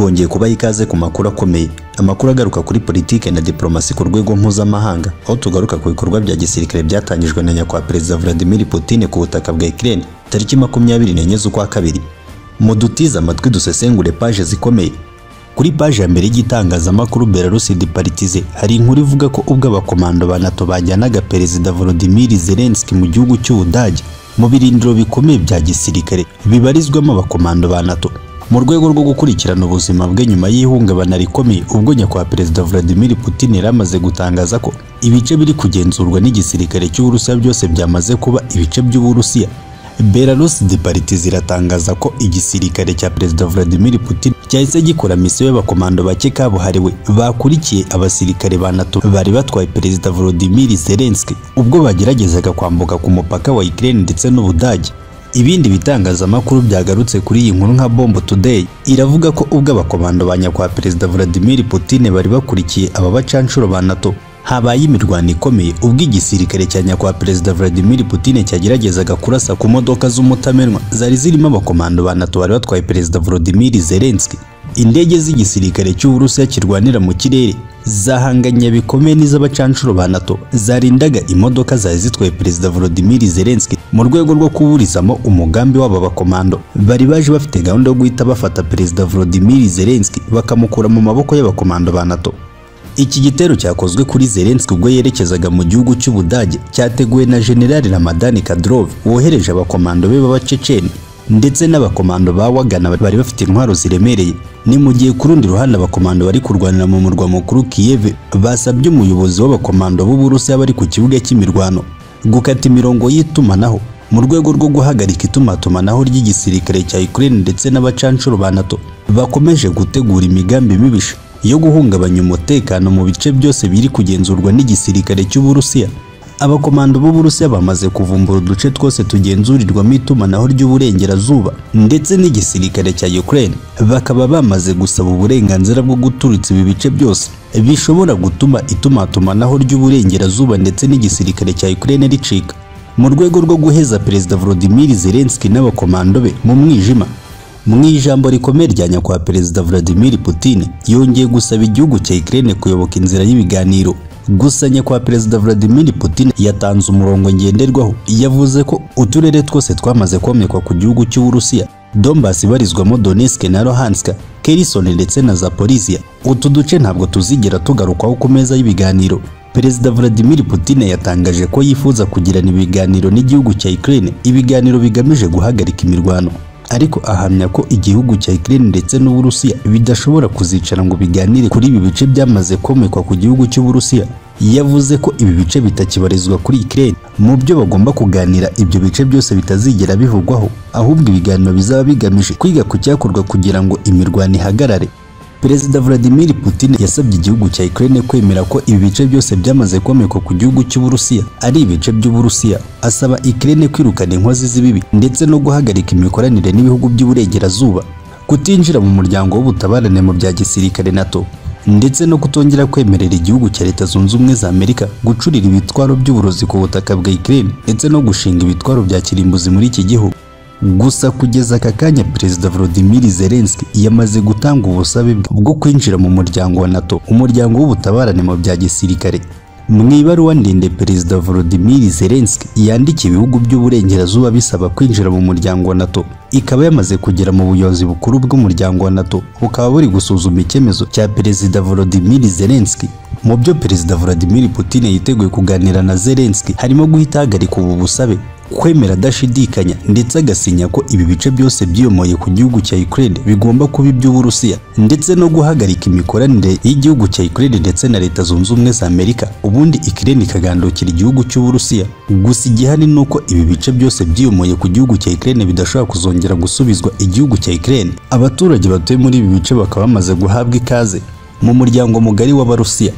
twongeye kubaha ikaze ku makuru akomeye, amakuru agaruka kuri politike na diplomasi ku rwego mpuzamahanga, aho tugaruka ku bikorwa bya gisirikare byatangijwe na nyakubahwa Perezida Vladimir Putin ku butaka bwa Ukraine tariki 24 z'ukwa kabiri. Mudutize amatwi dusesengure page zikomeye. Kuri page ya mbere y'igitangazamakuru Belarus Departize hari inkuru ivuga ko ubwo abakomando ba NATO bajyanaga Perezida Volodymyr Zelensky mu gihugu cy'Ubudage mu birindiro bikomeye bya gisirikare bibarizwamo abakomando ba NATO mu rwego rwo gukurikirana ubuzima bwe nyuma y'ihungabana rikomeye, ubwo nyakubahwa Perezida Vladimir Putin yaramaze gutangaza ko ibice biri kugenzurwa n'igisirikare cy'Uburusiya byose byamaze kuba ibice by'Uburusiya. Belarus Departize iratangaza ko igisirikare cya Perezida Vladimir Putin cyahise gikora misiyo y'abakomando bake kabuhariwe bakurikiye abasirikare ba NATO bari batwaye Perezida Volodymyr Zelensky ubwo bageragezaga kwambuka ku mupaka wa Ukraine ndetse n'Ubudage. Ibindi bitangazamakuru byagarutse kuri iyi nkuru nka Bomb Today iravuga ko ubwo abakomando ba nyakubahwa Perezida Vladimir Putin bari bakurikiye aba bacanshuro ba NATO habaye imirwano ikomeye, ubwo igisirikare cya nyakubahwa Perezida Vladimir Putin cyageragezaga kurasa ku modoka z'umutamenwa zari zirimo abakomando ba NATO bari batwaye Perezida Volodymyr Zelensky. Indege z'igisirikare cy'Uburusiya kirwanira mu kirere zahanganye bikomeye n'iz'abacanshuro ba NATO zarindaga imodoka zari zitwaye Perezida Volodymyr Zelensky mu rwego rwo kuburizamo umugambi w'aba bakomando bari baje bafite gahunda yo guhita bafata Perezida Volodymyr Zelensky bakamukura mu maboko y'abakomando ba NATO. Iki gitero cyakozwe kuri Zelensky ubwo yerekezaga mu gihugu cy'Ubudage cyateguwe na General Ramadan Kadyrov wohereje abakomando be b'Abaceceni ndetse n'abakomando ba Wagner bari bafite intwaro ziremereye. Ni mu gihe ku rundi ruhande abakomando bari kurwanira mu murwa mukuru Kiev basabye umuyobozi w'abakomando b'Uburusiya bari ku kibuga cy'imirwano gukata imirongo y'itumanaho mu rwego rwo guhagarika itumatumanaho ry'igisirikare cya Ukraine ndetse n'abacanshuro ba NATO bakomeje gutegura imigambi mibisha yo guhungabanya umutekano mu bice byose biri kugenzurwa n'igisirikare cy'Uburusiya. Abakomando b'Uburusiya bamaze kuvumbura uduce twose tugenzurirwamo itumanaho ry'uburengerazuba ndetse n'igisirikare cya Ukraine bakaba bamaze gusaba uburenganzira bwo guturitsa ibi bice byose bishobora gutuma itumatumanaho ry'uburengerazuba ndetse n'igisirikare cya Ukraine ricika mu rwego rwo guheza Perezida Volodymyr Zelensky n'abakomando be mu mwijima. Mu ijambo rikomeye rya nyakubahwa Perezida Vladimir Putin yongeye gusaba igihugu cya Ukraine kuyoboka inzira y'ibiganiro. Gusa nyakubahwa Perezida Vladimir Putin yatanze umurongo ngenderwaho, yavuze ko uturere twose twamaze komekwa ku gihugu cy'Uburusiya, Donbas ibarizwamo Donetsk na Luhansk, Kherson ndetse na Zaporizhia, utu duce ntabwo tuzigera tugarukwaho ku meza y'ibiganiro. Perezida Vladimir Putin yatangaje ko yifuza kugirana ibiganiro n'igihugu cya Ukraine, ibiganiro bigamije guhagarika imirwano, ariko ahamya ko igihugu cya Ukraine ndetse n'Uburusiya bidashobora kuzicara ngo biganire kuri ibi bice byamaze komekwa ku gihugu cy'Uburusiya. Yavuze ko ibi bice bitakibarizwa kuri Ukraine, mu byo bagomba kuganira ibyo bice byose bitazigera bivugwaho, ahubwo ibiganiro bizaba bigamije kwiga ku cyakorwa kugira ngo imirwano ihagarare. Perezida Vladimir Putin yasabye igihugu cya Ukraine kwemera ko ibi bice byose byamaze komekwa ku gihugu cy'Uburusiya ari ibice by'Uburusiya, asaba Ukraine kwirukana inkozi z'ibibi ndetse no guhagarika imikoranire n'ibihugu by'uburengerazuba, kutinjira mu muryango w'ubutabarane mu bya gisirikare NATO, ndetse no kutongera kwemerera igihugu cya Leta Zunze Ubumwe za Amerika gucurira ibitwaro by'uburozi ku butaka bwa Ukraine ndetse no gushinga ibitwaro bya kirimbuzi muri iki gihugu. Gusa kugeza aka kanya Perezida Volodymyr Zelensky yamaze gutanga ubusabe bwo kwinjira mu muryango wa NATO, umuryango w'ubutabarane mu bya gisirikare. Mu ibaruwa ndende Perezida Volodymyr Zelensky yandikiye ibihugu by'uburengerazuba bisaba kwinjira mu muryango wa NATO, ikaba yamaze kugera mu buyobozi bukuru bw'umuryango wa NATO bukaba buri gusuzuma icyemezo cya Perezida Volodymyr Zelensky. Mu byo Perezida Vladimir Putin yiteguye kuganira na Zelensky harimo guhita ahagarika ubu busabe, kwemera adashidikanya ndetse agasinya ko ibi bice byose byiyomoye ku gihugu cya Ukraine bigomba kuba iby'Uburusiya, ndetse no guhagarika imikoranire y'igihugu cya Ukraine ndetse na Leta Zunze Ubumwe za Amerika, ubundi Ukraine ikagandukira igihugu cy'Uburusiya. Gusa igihari nuko ibi bice byose byiyomoye ku gihugu cya Ukraine bidashobora kuzongera gusubizwa igihugu cya Ukraine. Abaturage batuye muri ibi bice bakaba bamaze guhabwa ikaze mu muryango mugari w'Abarusiya.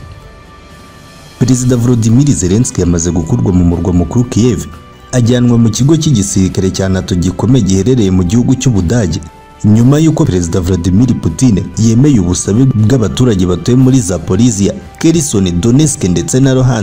Perezida Volodymyr Zelensky yamaze gukurwa mu murwa mukuru Kiev, ajyanwa mu kigo cy'igisirikare cya NATO gikomeye giherereye mu gihugu cy'Ubudage, nyuma y'uko Perezida Vladimir Putin yemeye ubusabe bw'abaturage batuye muri Zaporizhia, Kherson, Donetsk ndetse na Luhansk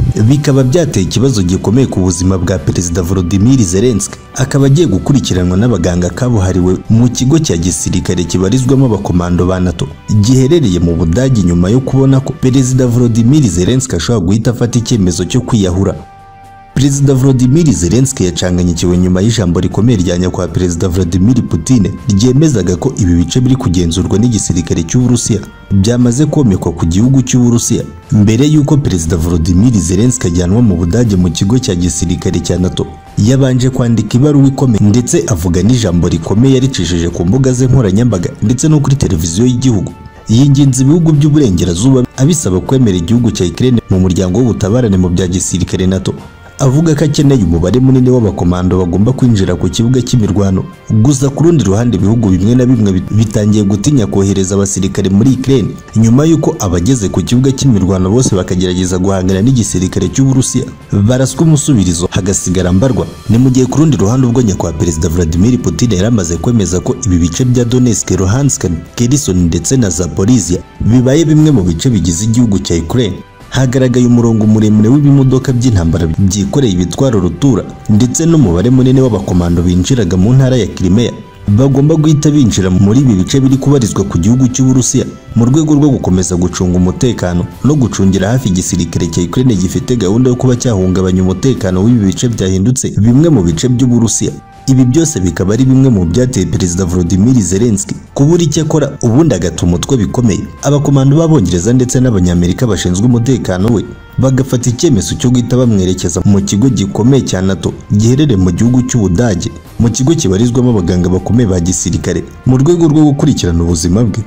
bikaba byateye ikibazo gikomeye ku buzima bwa Perezida Volodymyr Zelensky. Akaba agiye gukurikiranwa n'abaganga kabuhariwe mu kigo cya gisirikare kibarizwamo abakomando ba NATO giherereye mu Budage, nyuma yo kubona ko Perezida Volodymyr Zelensky ashobora guhita afata icyemezo cyo kwiyahura. Perezida Volodymyr Zelensky yacanganyikiwe nyuma y'ijambo rikomeye rya nyakubahwa Perezida Vladimir Putin ryemezaga ko ibi bice biri kugenzurwa n'igisirikare cy'Uburusiya byamaze komekwa ku gihugu cy'Uburusiya. Mbere y'uko Perezida Volodymyr Zelensky ajyanwa mu Budage mu kigo cya gisirikare cya NATO, yabanje kwandika ibaruwa ikomeye ndetse avuga n'ijambo rikomeye yaricishije ku mbuga ze nkoranyambaga ndetse no kuri televiziyo y'igihugu. Yinginze ibihugu by'uburengerazuba abisaba kwemera igihugu cya Ukraine mu muryango w'ubutabarane mu bya gisirikare NATO. Avuga ko akeneye umubare munini w'abakomando bagomba kwinjira ku kibuga cy'imirwano. Gusa ku rundi ruhande ibihugu bimwe na bimwe bitangiye gutinya kohereza abasirikare muri Ukraine nyuma y'uko abageze ku kibuga cy'imirwano bose bakagerageza guhangana n'igisirikare cy'Uburusiya baraswa umusubirizo hagasigara mbarwa. Ni mu gihe ku rundi ruhande ubwo nyakubahwa Perezida Vladimir Putin yaramaze kwemeza ko ibi bice bya Donetsk, Luhansk, Kherson ndetse na Zaporizhia bibaye bimwe mu bice bigize igihugu cya Ukraine. Hagaragaye umurongo muremure w'ibimodoka by'intambara byikoreye ibitwaro rutura ndetse n'umubare munini w'abakomando binjiraga mu ntara ya Crimea bagomba guhita binjira muri ibi bice biri kubarizwa ku gihugu cy'Uburusiya mu rwego rwo gukomeza gucunga umutekano no gucungira hafi igisirikare cya Ukraine gifite gahunda yo kuba cyahungabanya umutekano w'ibi bice byahindutse bimwe mu bice by'Uburusiya. Ibi byose bikaba ari bimwe mu byateye Perezida Volodymyr Zelensky kubura icyo akora ubundi agata umutwe bikomeye. Abakomando b'Abongereza ndetse n'Abanyamerika bashinzwe umutekano we bagafata icyemezo cyo guhita bamwerekeza mu kigo gikomeye cya NATO giherereye mu gihugu cy'Ubudage, mu kigo kibarizwamo abaganga bakomeye ba gisirikare mu rwego rwo gukurikirana ubuzima bwe.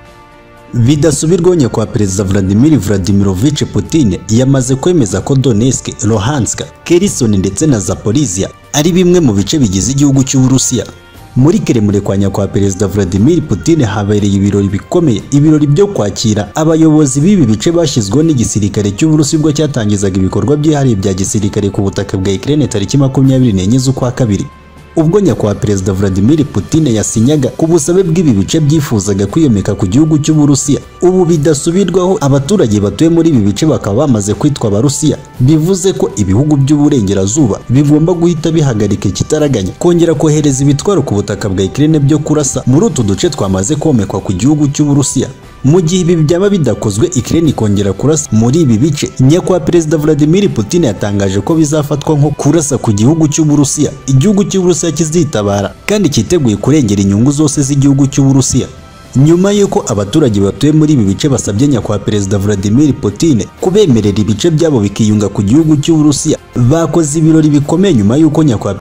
Bidasubirwaho nyakubahwa Perezida Vladimir Vladimirovich Putin yamaze kwemeza ko Donetsk, Luhansk, Kherson ndetse na Zaporizhia ari bimwe mu bice bigize igihugu cy'Uburusiya. Muri Kremlin kwa nyakubahwa Perezida Vladimir Putin habereye ibirori bikomeye, ibirori byo kwakira abayobozi b'ibi bice bashyizweho n'igisirikare cy'Uburusiya ubwo cyatangizaga ibikorwa byihariye bya gisirikare ku butaka bwa Ukraine tariki 24 z'ukwa kabiri. Ubwo nyakubahwa Perezida Vladimir Putin yasinyaga ku busabe bw'ibi bice byifuzaga kwiyomeka ku gihugu cy'Uburusiya. Ubu bidasubirwaho abaturage batuye muri ibi bice bakaba bamaze kwitwa Abarusiya, bivuze ko ibihugu by'uburengerazuba bigomba guhita bihagarika ikitaraganya kongera kohereza ibitwaro ku butaka bwa Ukraine byo kurasa muri utu duce twamaze komekwa ku gihugu cy'Uburusiya. Mu gihe ibi byaba bidakozwe Ukraine ikongera kurasa muri ibi bice, nyakubahwa Perezida Vladimir Putin yatangaje ko bizafatwa nko kurasa ku gihugu cy'Uburusiya. Igihugu cy'Uburusiya kizitabara kandi cyiteguye kurengera inyungu zose z'igihugu cy'Uburusiya. Nyuma y'uko abaturage batuye muri ibi bice basabye nyakubahwa Perezida Vladimir Putin kubemerera ibice byabo bikiyunga ku gihugu cy'Uburusiya, bakoze ibirori bikomeye nyuma y'uko nyakubahwa